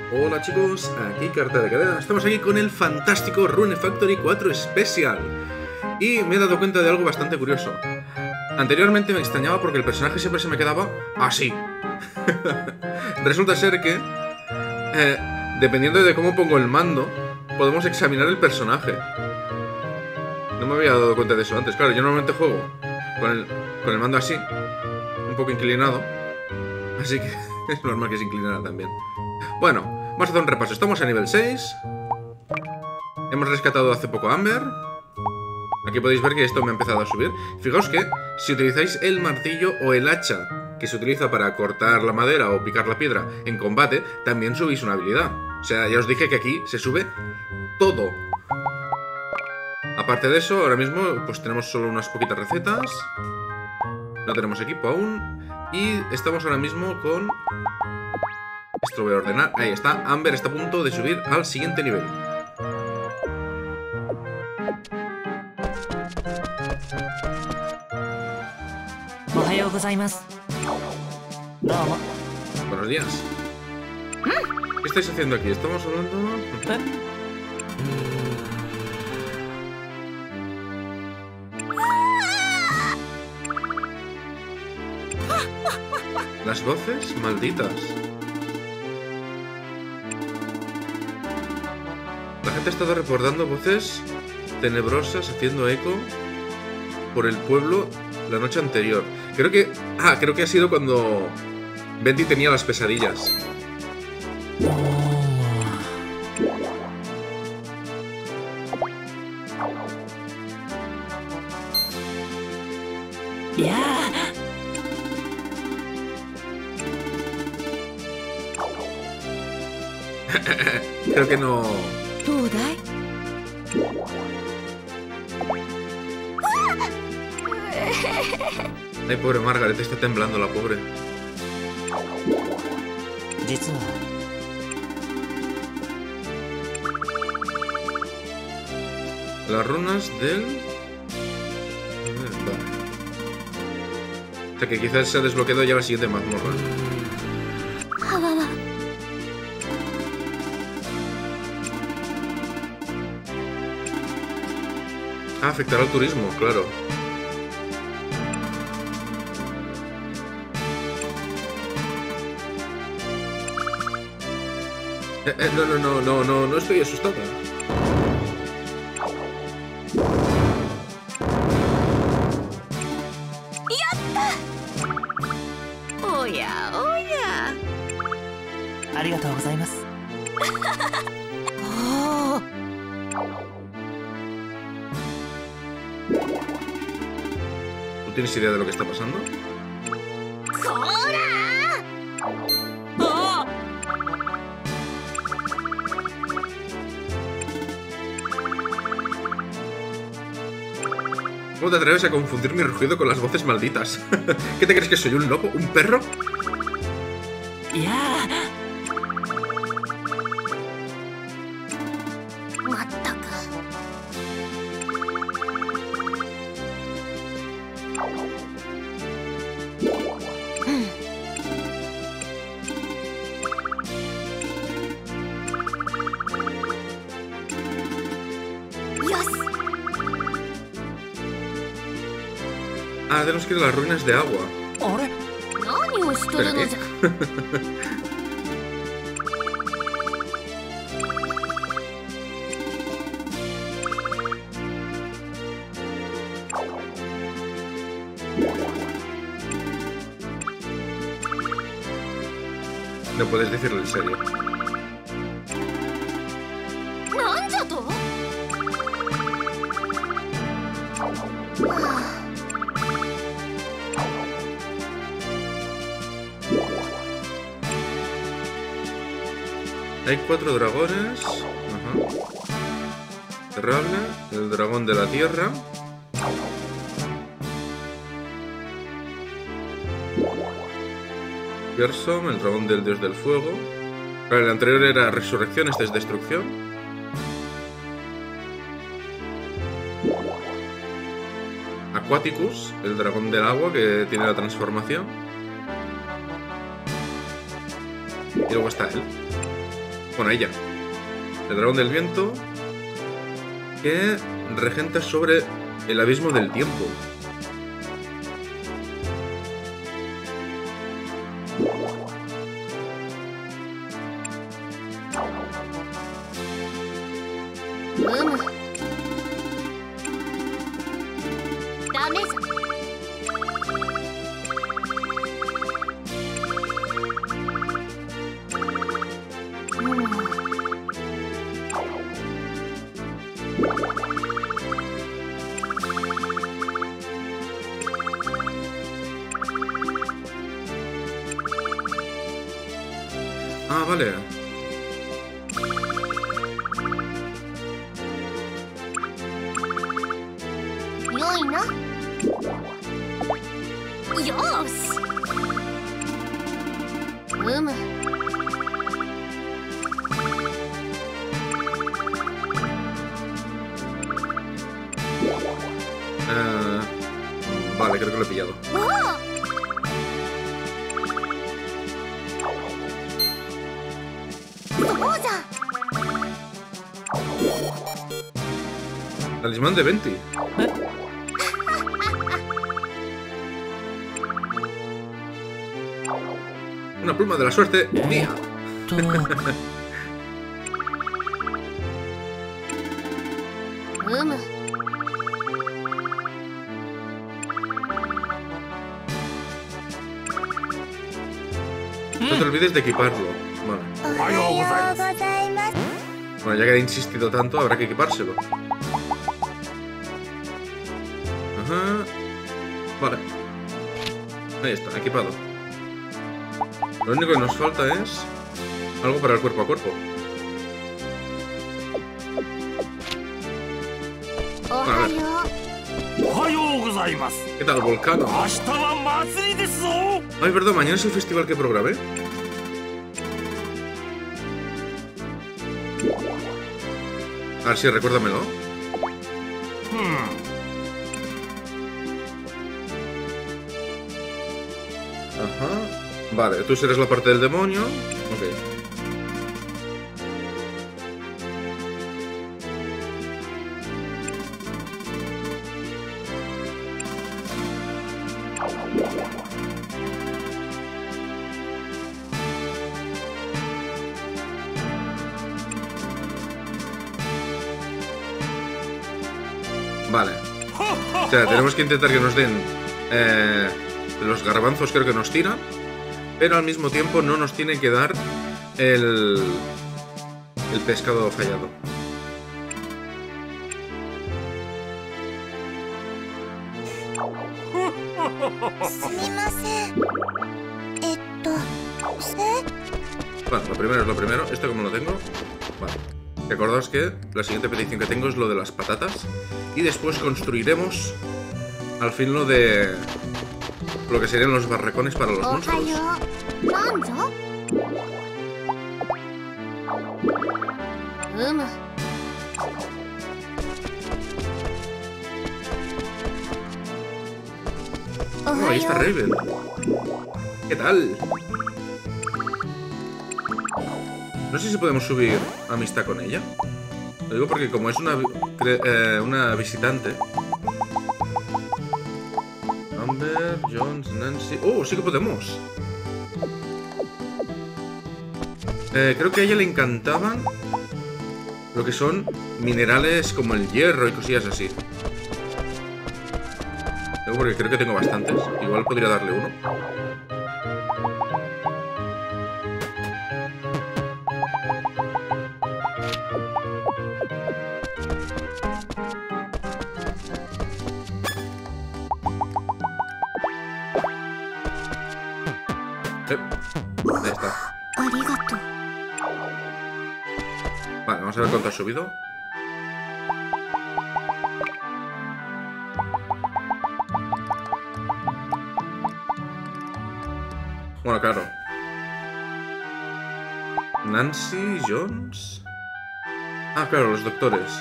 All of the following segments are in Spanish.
Hola chicos, aquí Carta de Cadena. Estamos aquí con el fantástico Rune Factory 4 Special. Y me he dado cuenta de algo bastante curioso. Anteriormente me extrañaba porque el personaje siempre se me quedaba así. Resulta ser que, dependiendo de cómo pongo el mando, podemos examinar el personaje. No me había dado cuenta de eso antes. Claro, yo normalmente juego con el mando así, un poco inclinado. Así que es normal que se inclinara también. Bueno, vamos a hacer un repaso. Estamos a nivel 6. Hemos rescatado hace poco a Amber. Aquí podéis ver que esto me ha empezado a subir. Fijaos que si utilizáis el martillo o el hacha que se utiliza para cortar la madera o picar la piedra en combate, también subís una habilidad. O sea, ya os dije que aquí se sube todo. Aparte de eso, ahora mismo pues tenemos solo unas poquitas recetas. No tenemos equipo aún. Y estamos ahora mismo con... Esto lo voy a ordenar. Ahí está. Amber está a punto de subir al siguiente nivel. Buenos días. ¿Qué estáis haciendo aquí? Estamos hablando... Las voces malditas. La gente ha estado recordando voces tenebrosas haciendo eco por el pueblo la noche anterior. Creo que ha sido cuando Venti tenía las pesadillas. Creo que no... Ay, pobre Margaret, está temblando la pobre. Las runas del... Vale. O sea que quizás se ha desbloqueado ya la siguiente mazmorra. Ah, afectará al turismo, claro. No estoy asustada. ¿Tú tienes idea de lo que está pasando? ¿Cómo te atreves a confundir mi rugido con las voces malditas? ¿Qué te crees que soy, un lobo? ¿Un perro? Ah, tenemos que ir a las ruinas de agua. ¿Espera qué? No puedes decirlo en serio. Hay 4 dragones. Ajá. Terrable, el dragón de la tierra. Gersom, el dragón del dios del fuego. Vale, el anterior era resurrección, este es destrucción. Aquaticus, el dragón del agua que tiene la transformación. Y luego está él. Bueno, ella. El dragón del viento que regenta sobre el abismo del tiempo. Ah, vale. Vale, creo que lo he pillado. Talismán de Venti. Una pluma de la suerte mía. No te olvides de equiparlo. Vale. Bueno, ya que he insistido tanto, habrá que equipárselo. Ajá. Vale. Ahí está, equipado. Lo único que nos falta es algo para el cuerpo a cuerpo. Bueno, a ver. ¿Qué tal, Volcano? Ay, perdón, mañana es el festival que programé. A ver si recuérdamelo. Ajá. Vale, tú serás la parte del demonio. Ok. Vale. O sea, tenemos que intentar que nos den los garbanzos, creo que nos tiran, pero al mismo tiempo no nos tienen que dar el pescado fallado. Bueno, lo primero es lo primero. ¿Esto cómo lo tengo? Vale. Recordaos que la siguiente petición que tengo es lo de las patatas. Y después construiremos al fin lo de lo que serían los barracones para los monstruos. Oh, ahí está Raven. ¿Qué tal? No sé si podemos subir amistad con ella. Lo digo porque como es una visitante. Amber, Jones, Nancy... ¡Oh, sí que podemos! Creo que a ella le encantaban lo que son minerales como el hierro y cosillas así. Digo porque creo que tengo bastantes. Igual podría darle uno. Ahí está. Vale, vamos a ver cuánto ha subido. Bueno, claro. Nancy, Jones... Ah, claro, los doctores.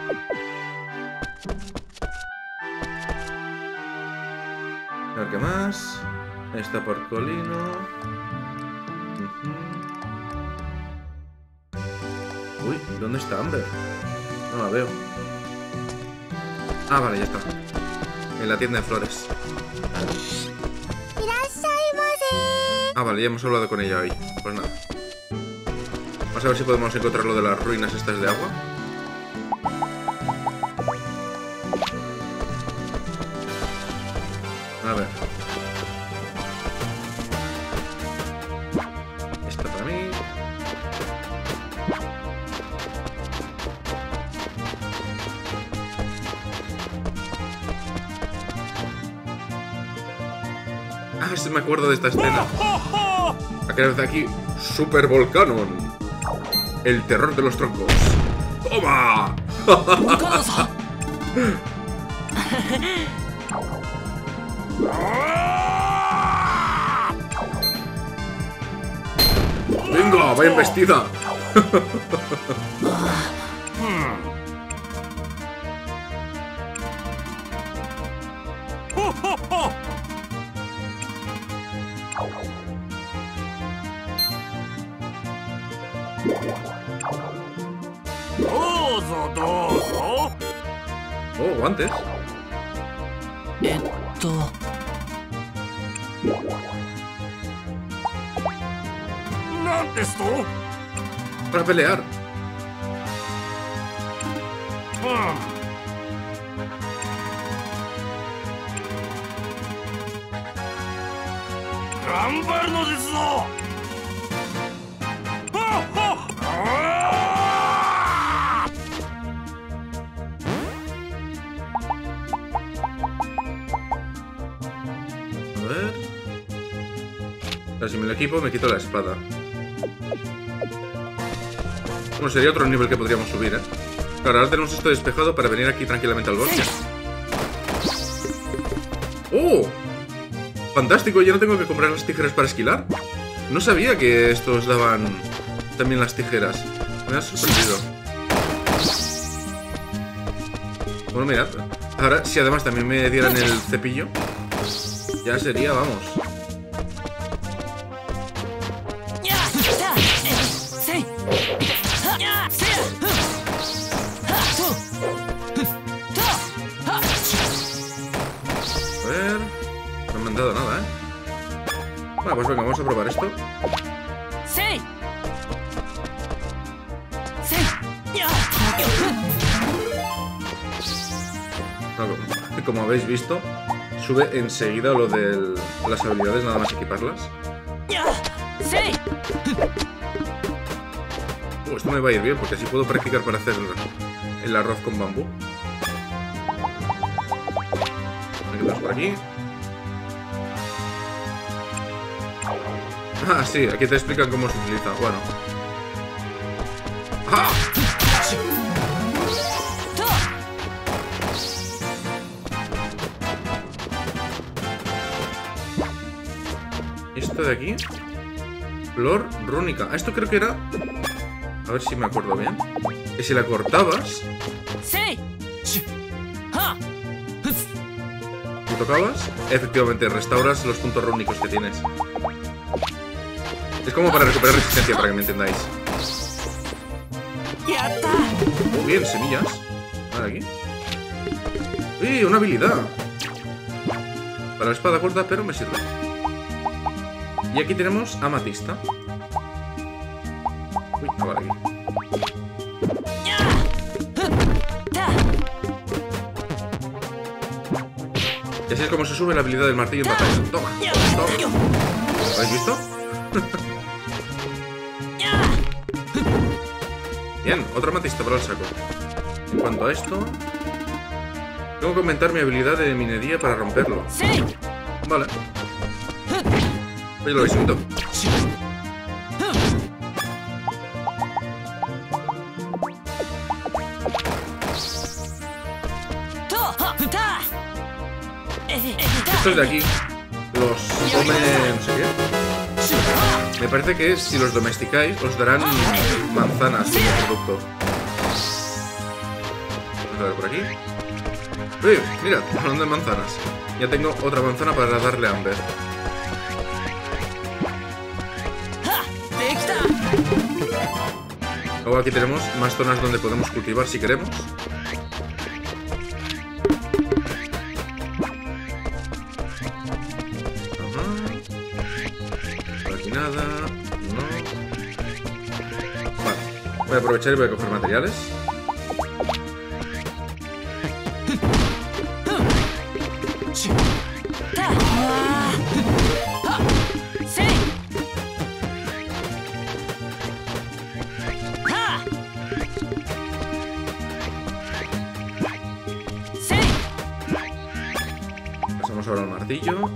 A ver qué más. Ahí está Porcolino. Uy, ¿dónde está Amber? No la veo. Ah, vale, ya está. En la tienda de flores. Ah, vale, ya hemos hablado con ella hoy. Pues nada. Vamos a ver si podemos encontrar lo de las ruinas estas de agua. A ver. Esta para mí. Ah, sí me acuerdo de esta escena. Aquella vez aquí, Super Volcanon. El terror de los troncos. ¡Toma! ¡Venga, vaya embestida! Oh, guantes. Para pelear. A ver. Si me lo equipo, me quito la espada. Bueno, sería otro nivel que podríamos subir, ¿eh? Claro, ahora tenemos esto despejado para venir aquí tranquilamente al bosque. ¡Oh! ¡Fantástico! Ya no tengo que comprar las tijeras para esquilar. No sabía que estos daban también las tijeras. Me ha sorprendido. Bueno, mirad. Ahora, si además también me dieran el cepillo, ya sería, vamos. A ver... No me han dado nada, ¿eh? Bueno, pues venga, vamos a probar esto. No, como habéis visto, sube enseguida lo de las habilidades, nada más equiparlas. Esto me va a ir bien, porque así puedo practicar para hacer el arroz con bambú. Me quedamos por aquí. Ah, sí, aquí te explican cómo se utiliza. Bueno. ¡Ah! Esto de aquí. Flor rúnica. Ah, esto creo que era... A ver si me acuerdo bien. Que si la cortabas... ¿Lo tocabas? Efectivamente, restauras los puntos rúnicos que tienes. Es como para recuperar resistencia, para que me entendáis. Oh, bien, semillas. Vale, aquí. ¡Uy, una habilidad! Para la espada corta, pero me sirve. Y aquí tenemos amatista. Uy, ah, vale, aquí. Y así es como se sube la habilidad del martillo en batalla. Toma, toma. ¿Lo habéis visto? Bien, otra amatista para el saco. En cuanto a esto... Tengo que aumentar mi habilidad de minería para romperlo. Vale. Oye, lo habéis visto. Estos de aquí los come no sé qué. Me parece que si los domesticáis os darán manzanas como producto. Vamos a ver por aquí. Uy, mirad, hablando de manzanas. Ya tengo otra manzana para darle a Amber. Luego aquí tenemos más zonas donde podemos cultivar si queremos. Por aquí nada. No. Vale. Voy a aprovechar y voy a coger materiales. Pasamos ahora al martillo.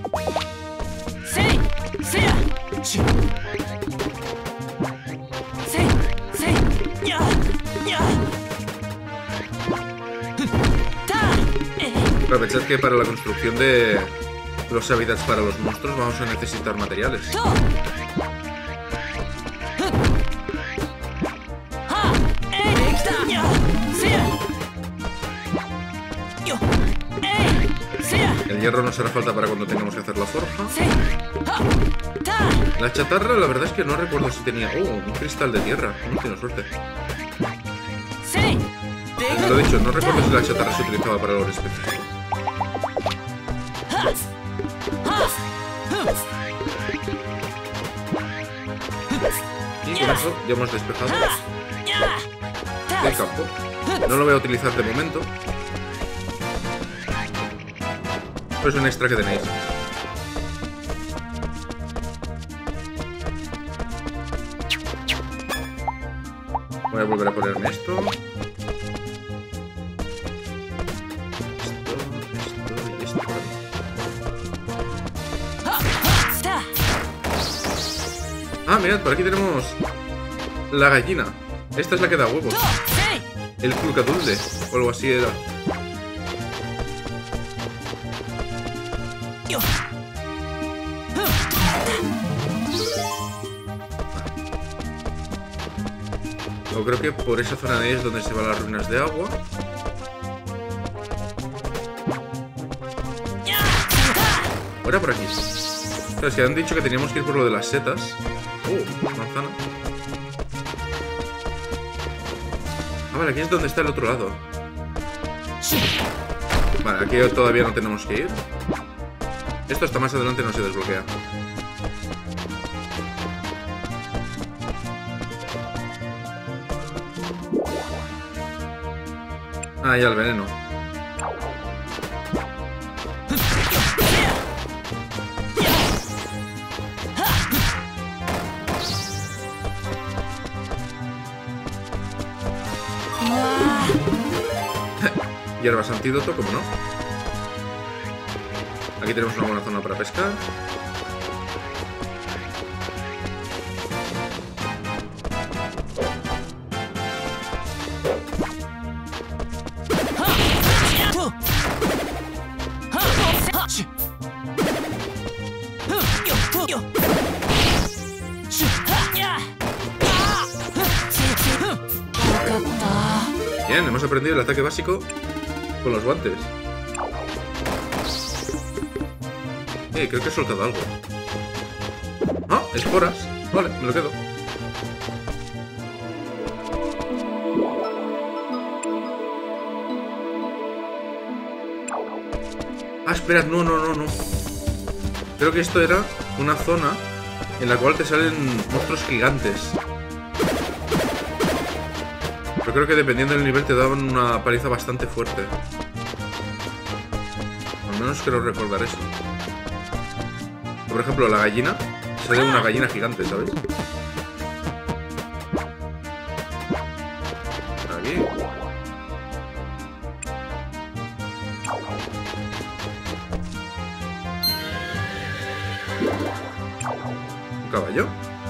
Aprovechad que para la construcción de los hábitats para los monstruos vamos a necesitar materiales. El hierro nos hará falta para cuando tengamos que hacer la forja. La chatarra, la verdad es que no recuerdo si tenía... Oh, un cristal de tierra. No tengo suerte. Lo he dicho, no recuerdo si la chatarra se utilizaba para algo específico. Y con eso ya hemos despejado el campo. No lo voy a utilizar de momento. Pero es un extra que tenéis. Voy a volver a ponerme esto. Esto por aquí. Ah, mirad, por aquí tenemos la gallina. Esta es la que da huevos. El culcadulde, o algo así era. Yo creo que por esa zona de ahí es donde se van las ruinas de agua. Ahora por aquí. Claro, es que han dicho que teníamos que ir por lo de las setas. Manzana. Ah, vale, aquí es donde está el otro lado. Vale, aquí todavía no tenemos que ir. Esto hasta más adelante no se desbloquea. Ah, ya el veneno. Hierbas antídoto, como no. Aquí tenemos una buena zona para pescar. Bien, hemos aprendido el ataque básico con los guantes. Creo que he soltado algo. Ah, esporas. Vale, me lo quedo. Ah, esperad, no. Creo que esto era una zona en la cual te salen monstruos gigantes. Pero creo que dependiendo del nivel te daban una paliza bastante fuerte. Al menos quiero recordar eso. Por ejemplo, la gallina. Sale una gallina gigante, ¿sabéis? Aquí. Un caballo.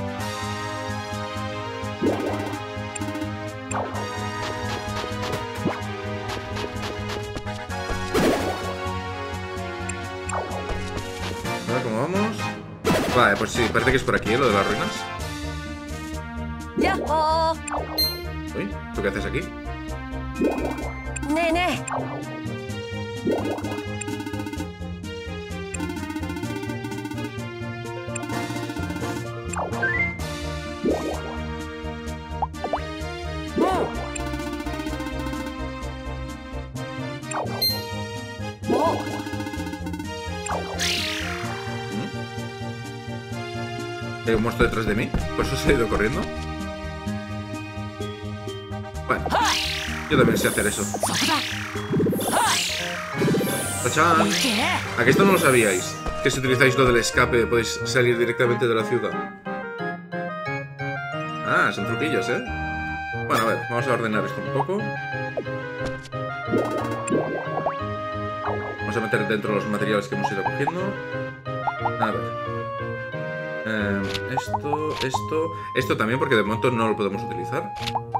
A ver cómo vamos. Vale, pues sí, parece que es por aquí, lo de las ruinas. Uy, ¿tú qué haces aquí? Hay un monstruo detrás de mí, por eso se ha ido corriendo. Bueno, yo también sé hacer eso. ¡Tachán! ¿A que esto no lo sabíais? Que si utilizáis lo del escape podéis salir directamente de la ciudad. Ah, son truquillos, ¿eh? Bueno, a ver, vamos a ordenar esto un poco. Vamos a meter dentro los materiales que hemos ido cogiendo. A ver. Esto también, porque de momento no lo podemos utilizar.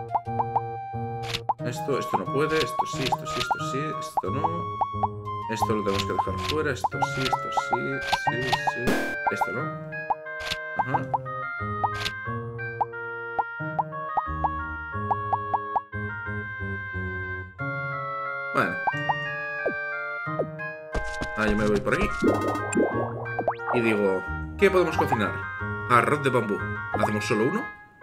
Esto no puede, esto sí, esto no. Esto lo tenemos que dejar fuera, esto sí, sí. Esto no. Ajá. Bueno. Yo me voy por aquí. Y digo, ¿qué podemos cocinar? Arroz de bambú. ¿Hacemos solo uno?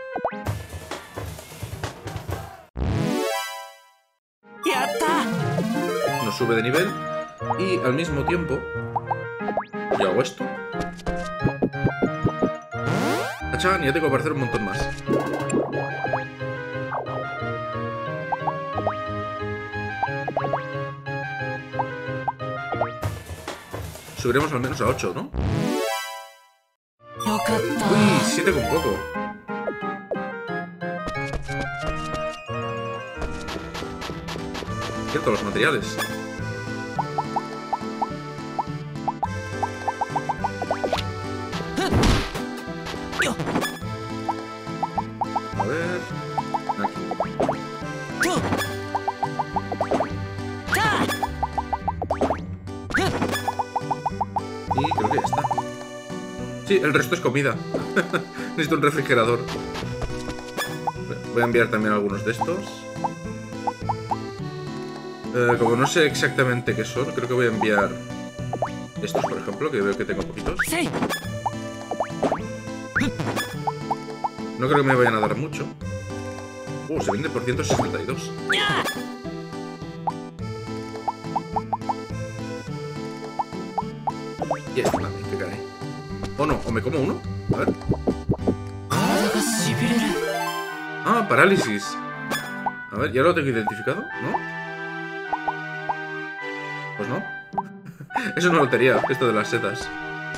Nos sube de nivel. Y al mismo tiempo, yo hago esto. ¡Tachán! Ya tengo para hacer un montón más. Subiremos al menos a 8, ¿no? Uy, 7 con poco. Cierto, los materiales. A ver... Aquí. Y creo que ya está. Sí, el resto es comida. Necesito un refrigerador. Voy a enviar también algunos de estos. Como no sé exactamente qué son, creo que voy a enviar estos, por ejemplo, que veo que tengo poquitos. No creo que me vayan a dar mucho. Se vende por 162. Y este también, que cae. O no, o me como uno. A ver. Ah, parálisis. A ver, ¿ya lo tengo identificado? ¿No? Pues no. Es una lotería, esto de las setas.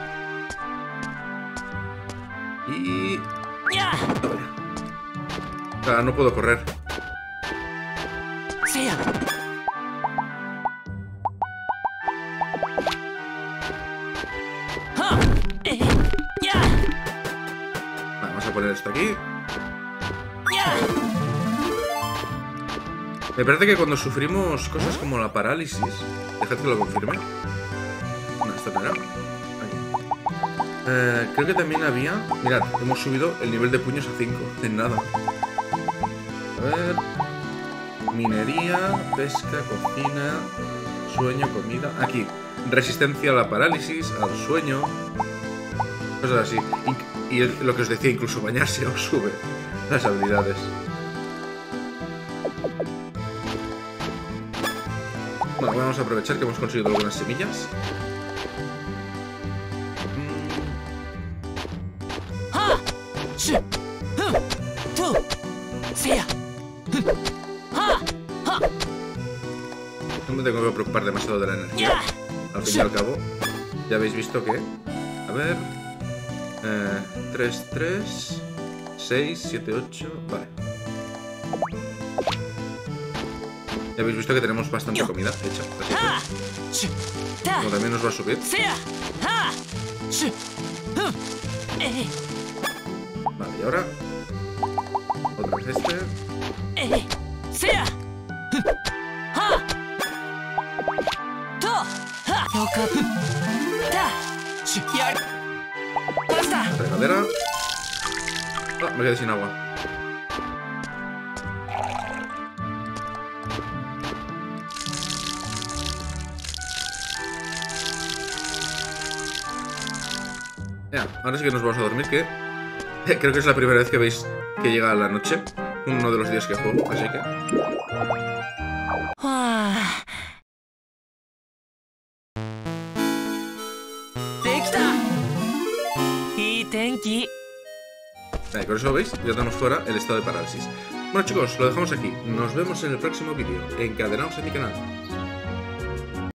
Y... A ver. Claro, no puedo correr. Vamos a poner esto aquí. Me parece que cuando sufrimos cosas como la parálisis... Dejad que lo confirme. No, esto no era. Aquí. Creo que también había... Mirad, hemos subido el nivel de puños a 5. De nada. A ver... Minería, pesca, cocina... Sueño, comida... Aquí. Resistencia a la parálisis, al sueño... Cosas así. Y lo que os decía, incluso bañarse os sube las habilidades. Bueno, vamos a aprovechar que hemos conseguido algunas semillas. No me tengo que preocupar demasiado de la energía. Al fin y al cabo, ya habéis visto que... A ver... 3, 3... 6, 7, 8... Vale. Ya habéis visto que tenemos bastante comida hecha. Así que... Como también nos va a subir. Vale, y ahora... Otra vez este... Regadera. Me quedé sin agua. Ya, ahora sí que nos vamos a dormir, que creo que es la primera vez que veis que llega la noche. Uno de los días que juego, así que... Vale, con eso veis, ya tenemos fuera el estado de parálisis. Bueno chicos, lo dejamos aquí. Nos vemos en el próximo vídeo. Encadenaos en mi canal.